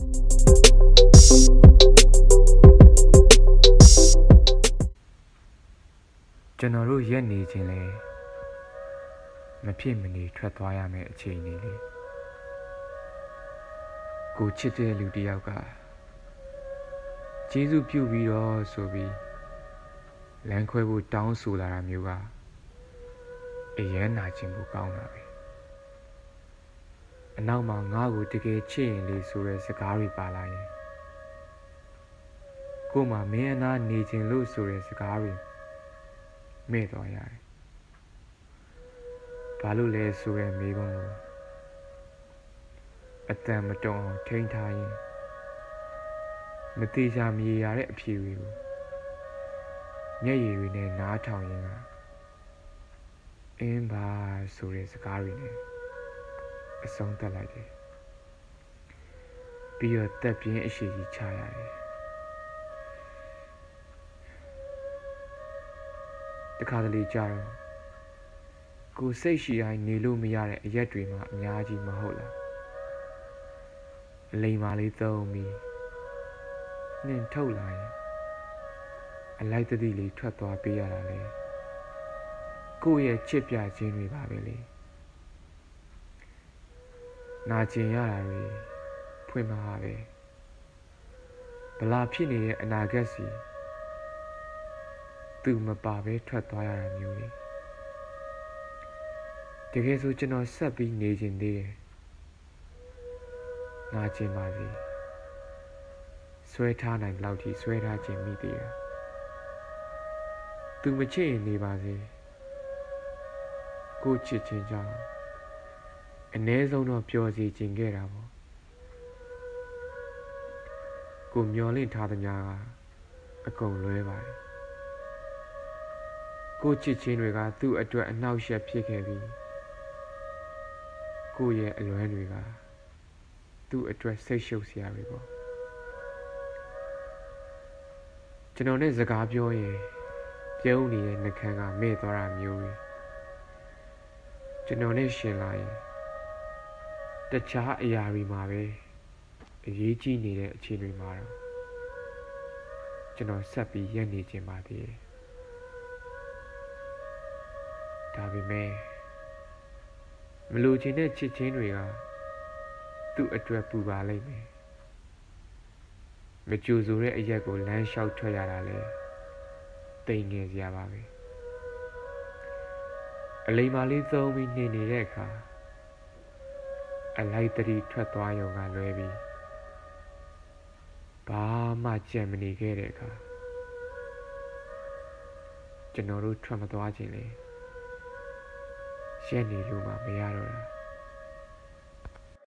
ကျွန်တော်တို့ရက်နေခြင်းလဲမဖြစ်မနေထွက်သွားရမယ့်အချိန်နေလေကိုချစ်တဲ့လူတစ်ယောက်ကကျေးဇူးပြုပြီးတော့ဆိုပြီးလမ်းခွဲဖို့တောင်းဆိုလာတာမျိုးကအယမ်းနာခြင်းကိုကောင်းတာပဲအနောက်မှာငါ့ကိုတကယ်ချစ်ရင်လေဆိုတဲ့စကားတွေပါလာရင်ကို့မှာမင်းအနာနေခြင်းလို့ဆိုတဲ့စကားတွေမဲ့သွားရတယ်ဘာလို့လဲဆိုတဲ့မေးခွန်းကိုအတန်မတုံအောင်ထိန်းထားရင်မသေးချာမရေရတဲ့အဖြေတွေကိုမျက်ရည်တွေနဲ့နားထောင်ရင်ကအင်းပါဆိုတဲ့စကားတွေနဲ့အဆုံးသတ်လိုက်တယ်ပြီးတော့တက်ပြင်းအရှိကြီးချရတယ်တခါတလေကြာတော့ကိုစိတ်ရှိတိုင်းနေလို့မရတဲ့အရက်တွေမှအများကြီးမဟုတ်လားအလိမ်မာလေးသုံးပြီးနှင်ထုတ်လာရင်အလိုက်တတိလေးထွက်သွားပေးရတာလေကိုယ့်ရဲ့ချစ်ပြခြင်းတွေပါပဲလေနာကျင်ရတာတွေဖွင့်မှာပဲဗလာဖြစ်နေတဲ့အနာဂတ်စီသူမပါပဲထွက်သွားရတာမျိုးလေတကယ်ဆိုကျွန်တော်ဆက်ပြီးနေခြင်းသေးတယ်နာကျင်ပါစေဆွဲထားနိုင်လောက်ထိဆွဲထားခြင်းမိသေးတာသူမချစ်ရင်နေပါစေကိုချစ်ခြင်းကြောင့်အ ਨੇ ဆုံးတော့ပျော်စီခြင်းခဲ့တာပေါ့ကိုမျောလင့်ထားသမျှကအကုန်လွဲပါတယ်ကိုချစ်ခြင်းတွေကသူ့အတွက်အနှောက်အယှက်ဖြစ်ခဲ့ပြီးကိုရဲ့အလွမ်းတွေကသူ့အတွက်စိတ်ရှုပ်စရာတွေပေါ့ကျွန်တော်နဲ့စကားပြောရင်ပြုံးနေတဲ့နှကန်းကမဲ့သွားတာမျိုးတွေကျွန်တော်နဲ့ရှင်လာရင်တခြားအရာတွေမှာပဲအရေးကြီးနေတဲ့အချိန်တွေမှာတော့ကျွန်တော်ဆက်ပြီးရက်နေခြင်းပါသေးတယ်ဒါပေမဲ့မလိုချင်တဲ့ချစ်ချင်းတွေကသူ့အတွက်ပူပါလိမ့်မယ်မကြိုဆိုတဲ့အရက်ကိုလမ်းလျှောက်ထွက်ရတာလေတိမ်ငယ်စရာပါပဲအလိမ်မာလေးသုံးပြီးနေနေတဲ့အခါအလိုက်တတိထွက်သွားရုံကလွဲပြီးဘာမှကြံမနေခဲ့တဲ့အခါကျွန်တော်တို့ထွက်မသွားခြင်းလေရက်နေလို့မှမရတော့တာ